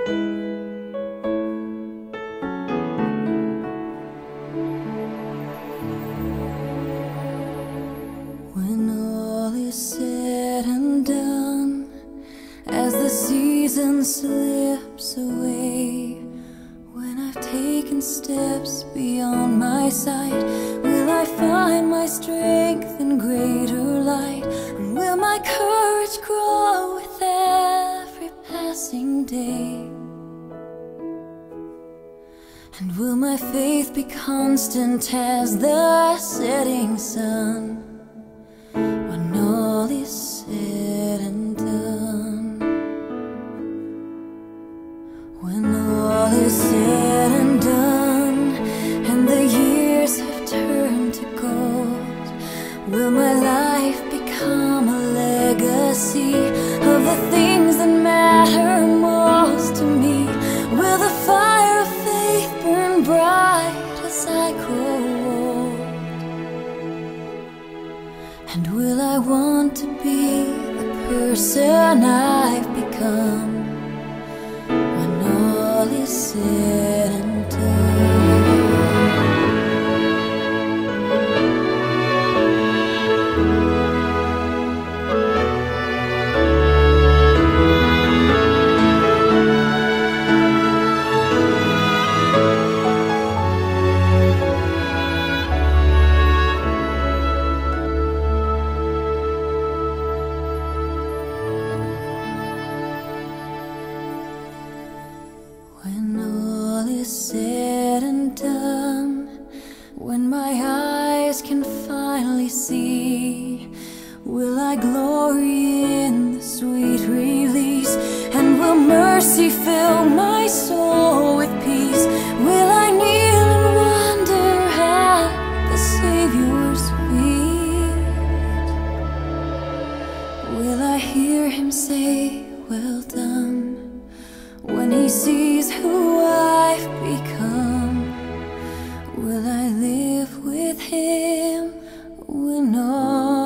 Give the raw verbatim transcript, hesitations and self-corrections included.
When all is said and done, as the season slips away, when I've taken steps beyond my sight, will I find my strength in greater light? And will my courage grow with every passing day? And will my faith be constant as the setting sun, when all is said and done? When all is said and done, and the years have turned to gold, will my life become a legacy of the things that matter most to me? Will the fire of faith burn bright as I grow old? And will I want to be the person I've become when all is said and done? When all is said and done, when my eyes can finally see, will I glory in the sweet release? And will mercy fill my soul with peace? Will I kneel and wonder at the Savior's feet? Will I hear Him say, well done, when He sees who I've become? Will I live with Him when all